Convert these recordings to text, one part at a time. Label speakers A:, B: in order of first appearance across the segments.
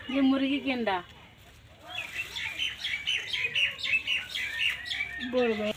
A: ये मुर्गी के अंडा बोल गए।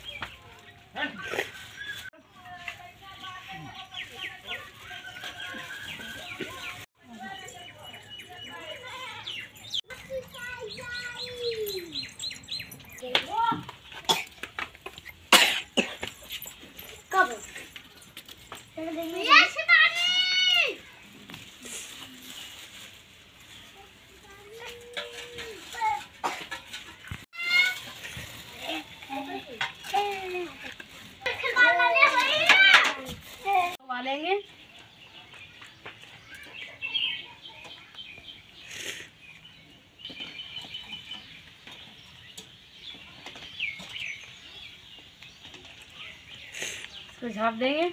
A: लेंगे इसको झाँप देंगे।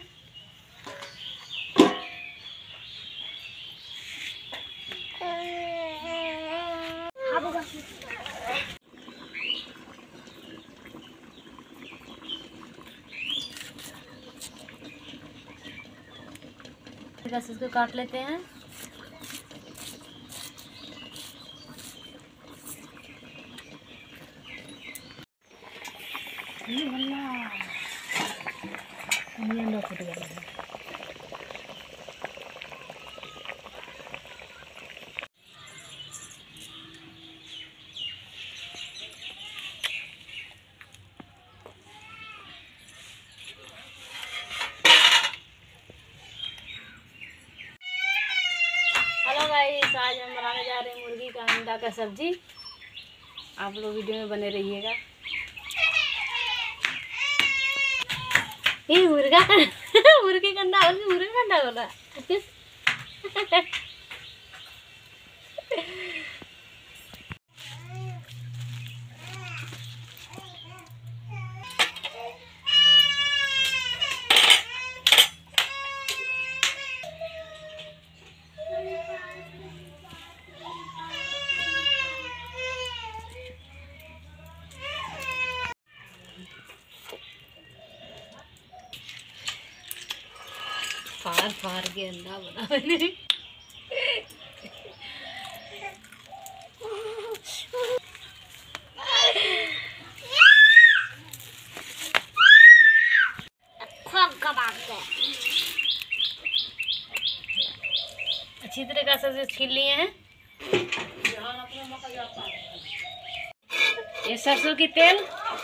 A: बस इसको काट लेते हैं। ये अंडा फूट गया है। आज हम बनाने जा रहे हैं मुर्गी का अंडा का सब्जी। आप लोग वीडियो में बने रहिएगा। ये मुर्गा मुर्गी का अंडा बोल मुर्गा का अंडा बोला। फार फार के अंडा बना मैंने। अच्छी तरीके से छील लिए हैं। ये सरसों की तेल,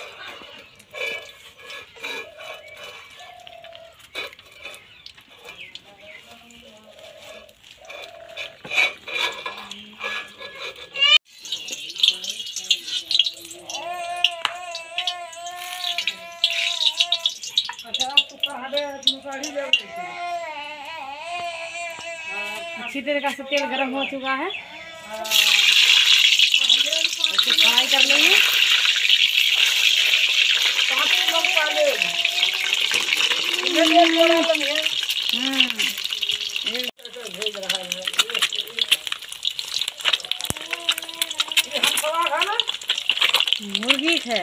A: अच्छी तरीके से तेल गरम हो चुका है। इसको फ्राई कर लेंगे। मुर्गी है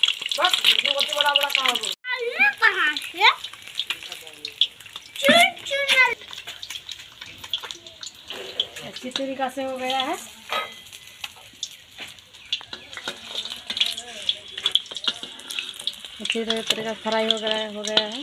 A: अच्छी तरीका से हो गया है। अच्छी तरीका फ्राई हो गया है।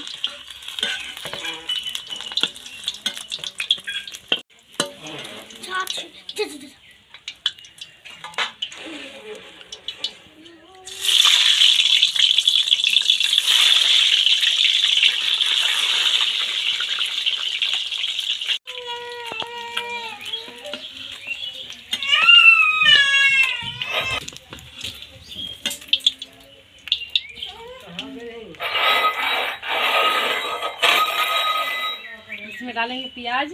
A: इसमें डालेंगे प्याज,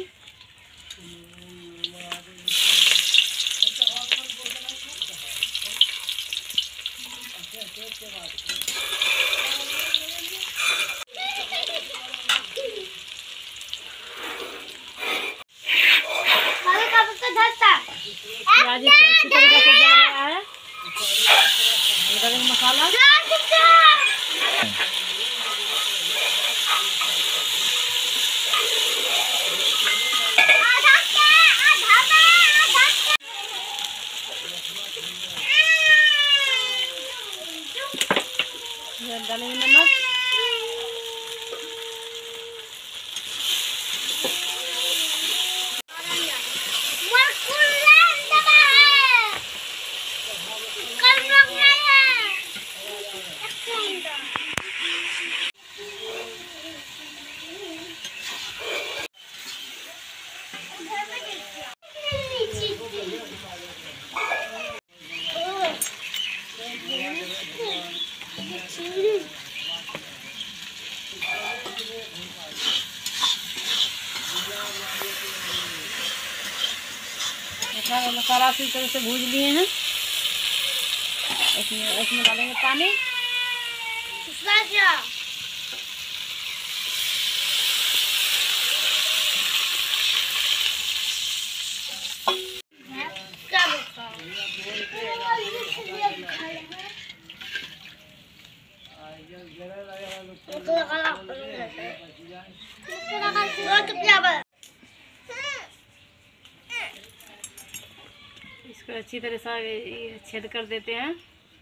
A: प्याज अच्छी तरीके से जल गया है। मसाला मसाला अच्छी तरह से भूज लिए हैं। इसमें डालेंगे पानी। इसको अच्छी तरह से छेद कर देते हैं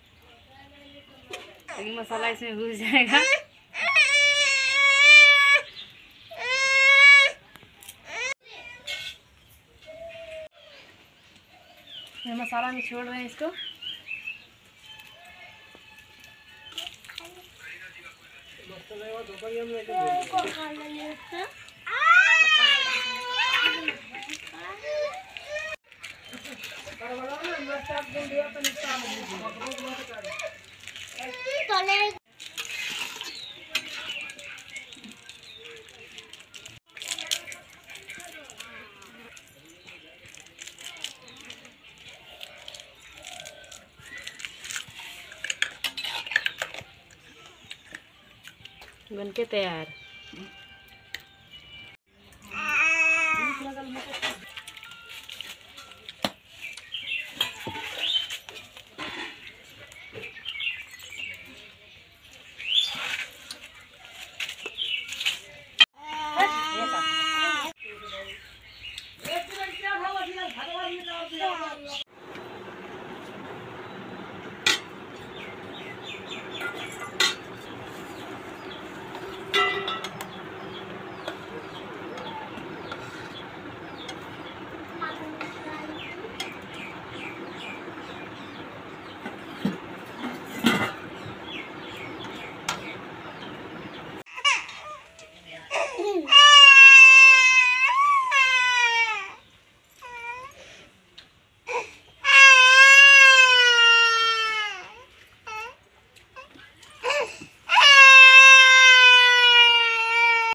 A: ताकि मसाला इसमें घुस जाएगा। मसाला में छोड़ रहे हैं इसको। बनके तैयार।